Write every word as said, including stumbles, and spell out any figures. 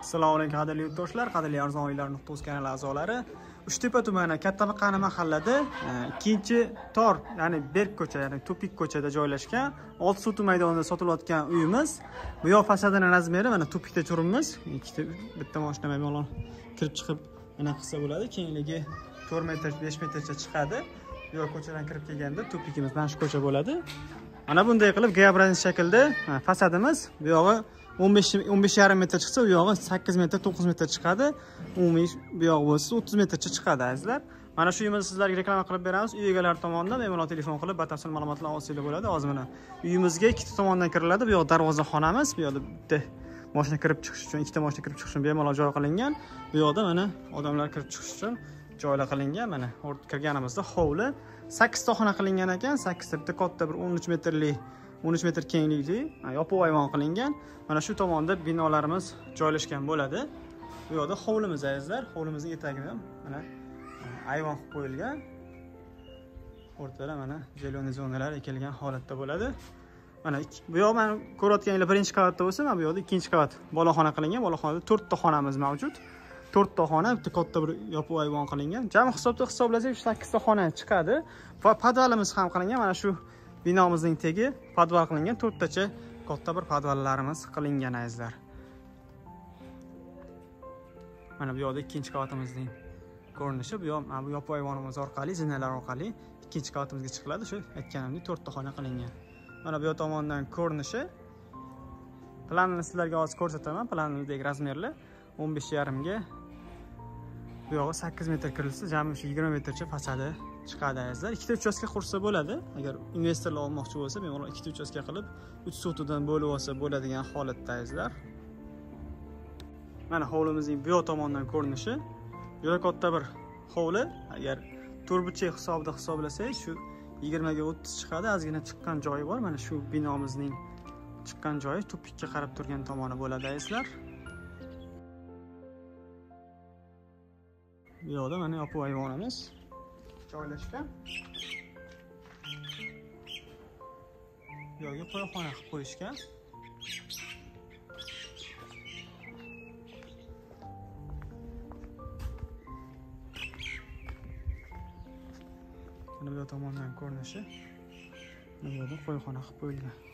Assalomu alaykum qadrli yurtdoshlar, qadrli arzon uylar nuqta uz kanali a'zolari. Uchtepa tumani Kattamiqani mahallada ikkinchi tor, ya'ni berk ko'cha, ya'ni tupik ko'chada joylashgan olti suti maydonida sotilayotgan uyimiz. Bu yoq fasadining razmeri mana tupikda turibmiz. Ikkita bitta mashina bemalol kirib chiqib mana qilsa bo'ladi. Kengligi to'rt metr, besh metrcha chiqadi. Bu yoq ko'chadan kirib kelganda tupikimiz mana shu ko'cha bo'ladi. Mana bunday qilib G shaklda fasadimiz. Bu yog'i o'n besh o'n besh yarim metr chiqsa, u yog'i sakkiz metr, to'qqiz metr chiqadi. Umumiy bu yog'i bo'lsa o'ttiz metrcha chiqadi azizlar. Mana shu uyimizni sizlarga reklama qilib beramiz. Uy egalari tomonidan bemalol telefon qilib batafsil ma'lumotlar olsanglar bo'ladi. Hozir mana uyimizga ikkita tomondan kiriladi. Bu yoq darvozaxonamiz, bu yoqda bitta mashina kirib chiqish uchun, ikkita mashina kirib chiqish uchun bemalol joy qilingan. Bu yoqda mana odamlar kirib chiqish uchun joylar qilingan. Mana kirganimizda hovli sakkiz ta xona qilingan ekan. sakkiz ta bitta katta bir o'n uch metrlik o'n uch metr kenglikli yopiq ayvon qilingan. Mana shu tomonda binolarimiz joylashgan bo'ladi. Bu yoqda hovlimiz azizlar. Hovlimizning etagida mana ayvon qilib qo'yilgan. O'rtada mana zeleniy zonalar ekilgan holatda bo'ladi. Mana bu yoq men ko'rayotganinglar birinchi qavatda bo'lsa, mana bu yoqda ikkinchi qavat boloxona qilingan. Boloxonada to'rt ta xonamiz mavjud. to'rt ta xona, bitta katta bir yopiq ayvon qilingan. Jami hisobda hisoblasak sakkiz ta xona chiqadi. Va podvalimiz ham qilingan. Mana shu binomizning tegi podval qilingan. to'rttacha katta bir podvallarimiz qilingan azizlar. Mana bu yoqda ikkinchi qavatimizning ko'rinishi. Bu yoq bu yopiq ayvonimiz orqali, zinalar orqali ikkinchi qavatimizga chiqiladi. Shu aytganimdek to'rt ta xona qilingan. Mana bu yoq tomondan ko'rinishi. Planni sizlarga hozir ko'rsataman. Planimizdagi razmerlar o'n besh yarim ga bu yog'i sakkiz metr kirilsa, jami yigirma metrcha fasadi chiqadi azizlar. Ikkita uchastka qursa bo'ladi. Agar investorlar olmoqchi bo'lsa, bemalol ikkita uchastka qilib uch sotidan bo'lib olsa bo'ladigan holatda azizlar. Mana hovlimizning bu yoq tomondan ko'rinishi. Juda katta bir hovli. Agar turbuchak hisobida hisoblasak, shu yigirma ga o'ttiz chiqadi. Ozgina chiqqan joyi bor. Mana shu binomizning chiqqan joyi tupikka qarab turgan tomoni bo'ladi azizlar. Bu yoqda mana yopiq ayvonimiz joylashgan. Bu yoqga qo'yxona qilib qo'yishgan. Mana bu tomondan ko'rinishi. Bu yoqda qo'yxona qilib qo'yilgan.